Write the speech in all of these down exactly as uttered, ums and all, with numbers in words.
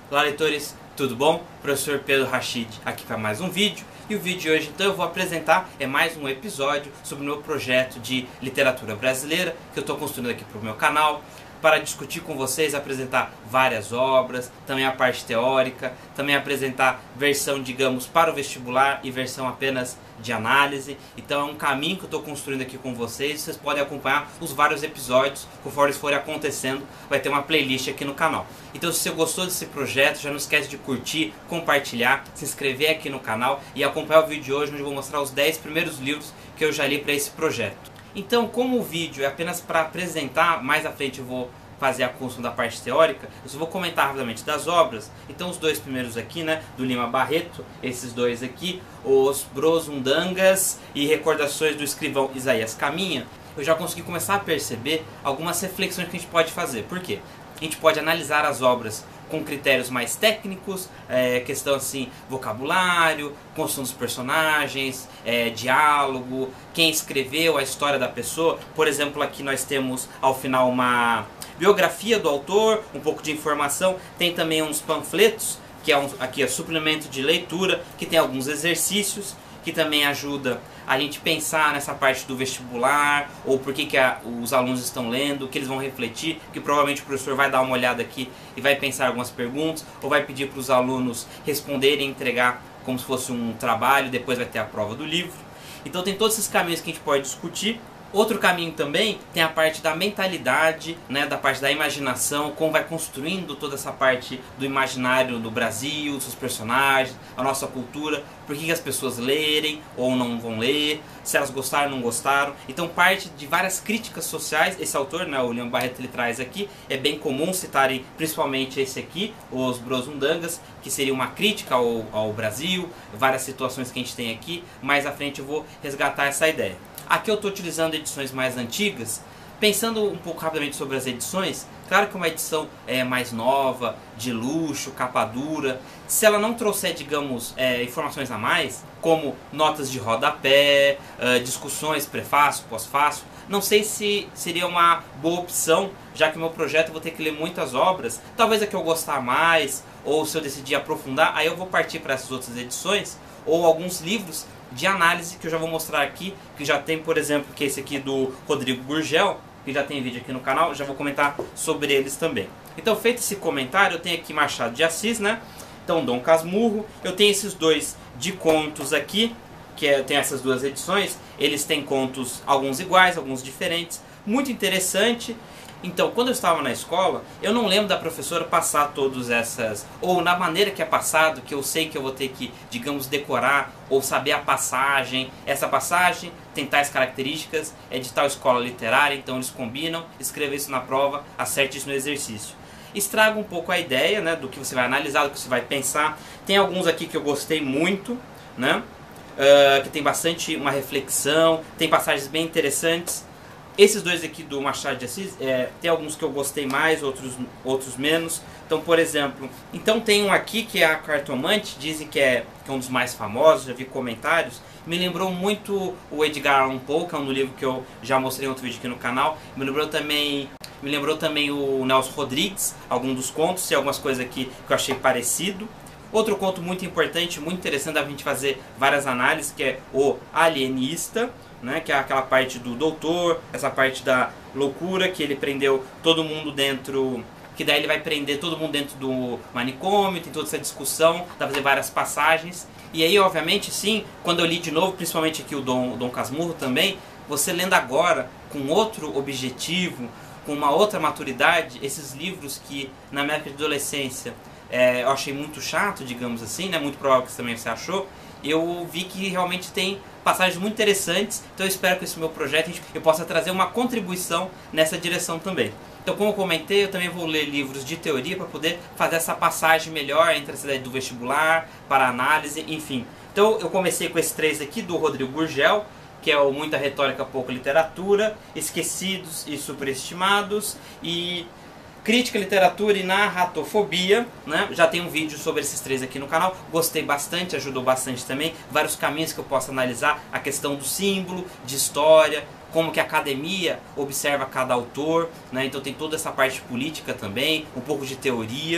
Olá, leitores, tudo bom? Professor Pedro Rachid aqui para mais um vídeo. E o vídeo de hoje, então, eu vou apresentar é mais um episódio sobre o meu projeto de literatura brasileira que eu estou construindo aqui para o meu canal, para discutir com vocês, apresentar várias obras, também a parte teórica, também apresentar versão, digamos, para o vestibular e versão apenas de análise. Então é um caminho que eu estou construindo aqui com vocês. Vocês podem acompanhar os vários episódios, conforme eles forem acontecendo, vai ter uma playlist aqui no canal. Então se você gostou desse projeto, já não esquece de curtir, compartilhar, se inscrever aqui no canal e acompanhar o vídeo de hoje, onde eu vou mostrar os dez primeiros livros que eu já li para esse projeto. Então, como o vídeo é apenas para apresentar, mais à frente eu vou fazer a construção da parte teórica, eu só vou comentar rapidamente das obras. Então os dois primeiros aqui, né, do Lima Barreto, esses dois aqui, Os Brosundangas e Recordações do Escrivão Isaías Caminha, eu já consegui começar a perceber algumas reflexões que a gente pode fazer. Por quê? A gente pode analisar as obras com critérios mais técnicos, é, questão assim, vocabulário, construção dos personagens, é, diálogo, quem escreveu, a história da pessoa. Por exemplo, aqui nós temos ao final uma biografia do autor, um pouco de informação, tem também uns panfletos, que é um, aqui é suplemento de leitura, que tem alguns exercícios, que também ajuda a gente pensar nessa parte do vestibular, ou por que, que a, os alunos estão lendo, o que eles vão refletir, que provavelmente o professor vai dar uma olhada aqui e vai pensar algumas perguntas, ou vai pedir para os alunos responderem e entregar como se fosse um trabalho, depois vai ter a prova do livro. Então tem todos esses caminhos que a gente pode discutir. Outro caminho também tem a parte da mentalidade, né, da parte da imaginação, como vai construindo toda essa parte do imaginário do Brasil, dos seus personagens, a nossa cultura, por que as pessoas lerem ou não vão ler, se elas gostaram ou não gostaram. Então parte de várias críticas sociais, esse autor, né, o Lima Barreto, ele traz aqui, é bem comum citarem principalmente esse aqui, Os Brosundangas, que seria uma crítica ao, ao Brasil, várias situações que a gente tem aqui. Mais à frente eu vou resgatar essa ideia. Aqui eu estou utilizando edições mais antigas, pensando um pouco rapidamente sobre as edições. Claro que uma edição é, mais nova, de luxo, capa dura, se ela não trouxer, digamos, é, informações a mais, como notas de rodapé, uh, discussões, prefácio, pós-fácio, não sei se seria uma boa opção, já que o meu projeto eu vou ter que ler muitas obras, talvez a que eu gostar mais, ou se eu decidir aprofundar, aí eu vou partir para essas outras edições, ou alguns livros de análise que eu já vou mostrar aqui, que já tem, por exemplo, que esse aqui do Rodrigo Gurgel, que já tem vídeo aqui no canal, já vou comentar sobre eles também. Então, feito esse comentário, eu tenho aqui Machado de Assis, né? Então, Dom Casmurro, eu tenho esses dois de contos aqui, que é, tem essas duas edições, eles têm contos, alguns iguais, alguns diferentes, muito interessante. Então, quando eu estava na escola, eu não lembro da professora passar todas essas, ou na maneira que é passado, que eu sei que eu vou ter que, digamos, decorar, ou saber a passagem. Essa passagem tem tais características, é de tal escola literária, então eles combinam, escreva isso na prova, acerte isso no exercício. Estraga um pouco a ideia, né, do que você vai analisar, do que você vai pensar. Tem alguns aqui que eu gostei muito, né, uh, que tem bastante uma reflexão, tem passagens bem interessantes. Esses dois aqui do Machado de Assis, é, tem alguns que eu gostei mais, outros, outros menos. Então, por exemplo, então tem um aqui que é a Cartomante, dizem que é, que é um dos mais famosos, já vi comentários. Me lembrou muito o Edgar Allan Poe, que é um livro que eu já mostrei em outro vídeo aqui no canal. Me lembrou também, me lembrou também o Nelson Rodrigues, alguns dos contos, e algumas coisas aqui que eu achei parecido. Outro conto muito importante, muito interessante, dá pra gente fazer várias análises, que é o Alienista, né, que é aquela parte do doutor, essa parte da loucura, que ele prendeu todo mundo dentro, que daí ele vai prender todo mundo dentro do manicômio, tem toda essa discussão, dá pra fazer várias passagens. E aí, obviamente, sim, quando eu li de novo, principalmente aqui o Dom, o Dom Casmurro também, você lendo agora, com outro objetivo, com uma outra maturidade, esses livros que na minha época de adolescência é, eu achei muito chato, digamos assim, né, muito provável que também você achou, eu vi que realmente tem passagens muito interessantes, então eu espero que esse meu projeto eu possa trazer uma contribuição nessa direção também. Então, como eu comentei, eu também vou ler livros de teoria para poder fazer essa passagem melhor entre a ideia do vestibular, para análise, enfim. Então eu comecei com esses três aqui, do Rodrigo Gurgel, que é o Muita Retórica, Pouca Literatura, Esquecidos e Superestimados, e Crítica, Literatura e Narratofobia, né? Já tem um vídeo sobre esses três aqui no canal, gostei bastante, ajudou bastante também, vários caminhos que eu posso analisar, a questão do símbolo, de história, como que a academia observa cada autor, né? Então tem toda essa parte política também, um pouco de teoria.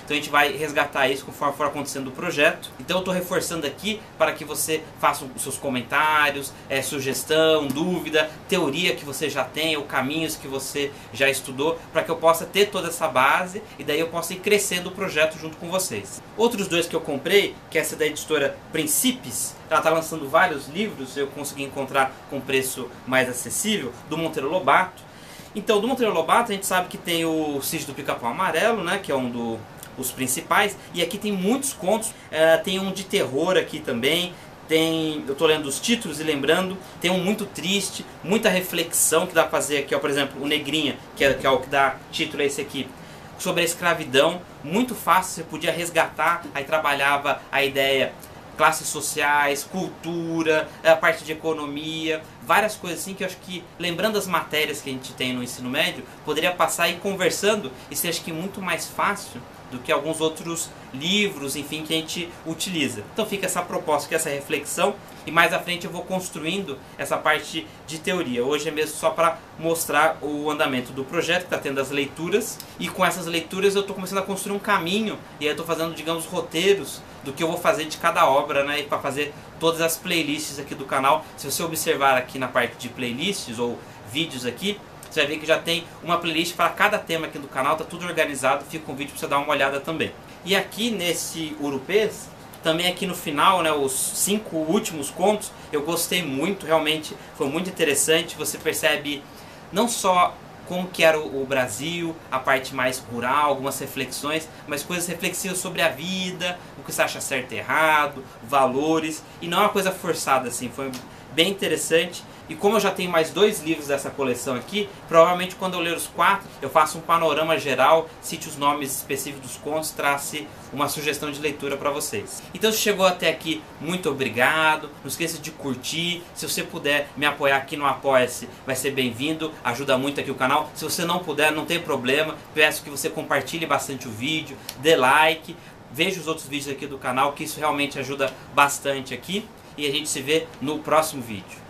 Então a gente vai resgatar isso conforme for acontecendo o projeto. Então eu estou reforçando aqui para que você faça os seus comentários, é, sugestão, dúvida, teoria que você já tem, ou caminhos que você já estudou, para que eu possa ter toda essa base e daí eu possa ir crescendo o projeto junto com vocês. Outros dois que eu comprei, que é essa da editora Princípios, ela está lançando vários livros, eu consegui encontrar com preço mais acessível, do Monteiro Lobato. Então, do Monteiro Lobato a gente sabe que tem o Sítio do Pica-Pau Amarelo, né, que é um dos do, principais, e aqui tem muitos contos, é, tem um de terror aqui também, tem, eu estou lendo os títulos e lembrando, tem um muito triste, muita reflexão que dá para fazer aqui, ó, por exemplo, o Negrinha, que é, que é o que dá título a esse aqui, sobre a escravidão, muito fácil, você podia resgatar, aí trabalhava a ideia classes sociais, cultura, a parte de economia, várias coisas assim que eu acho que, lembrando as matérias que a gente tem no ensino médio, poderia passar e ir conversando e ser, acho que, muito mais fácil do que alguns outros livros, enfim, que a gente utiliza. Então fica essa proposta, que é essa reflexão, e mais à frente eu vou construindo essa parte de teoria. Hoje é mesmo só para mostrar o andamento do projeto, que está tendo as leituras, e com essas leituras eu estou começando a construir um caminho, e aí eu estou fazendo, digamos, roteiros do que eu vou fazer de cada obra, né, e para fazer todas as playlists aqui do canal. Se você observar aqui na parte de playlists ou vídeos aqui, você vai ver que já tem uma playlist para cada tema aqui do canal, tá tudo organizado, fica um vídeo para você dar uma olhada também. E aqui nesse Urupês, também aqui no final, né, os cinco últimos contos, eu gostei muito, realmente foi muito interessante. Você percebe não só como que era o Brasil, a parte mais rural, algumas reflexões, mas coisas reflexivas sobre a vida, o que você acha certo e errado, valores, e não é uma coisa forçada assim, foi bem interessante. E como eu já tenho mais dois livros dessa coleção aqui, provavelmente quando eu ler os quatro, eu faço um panorama geral, cite os nomes específicos dos contos, trace uma sugestão de leitura para vocês. Então se chegou até aqui, muito obrigado, não esqueça de curtir, se você puder me apoiar aqui no Apoia-se, vai ser bem-vindo, ajuda muito aqui o canal. Se você não puder, não tem problema, peço que você compartilhe bastante o vídeo, dê like, veja os outros vídeos aqui do canal, que isso realmente ajuda bastante aqui, e a gente se vê no próximo vídeo.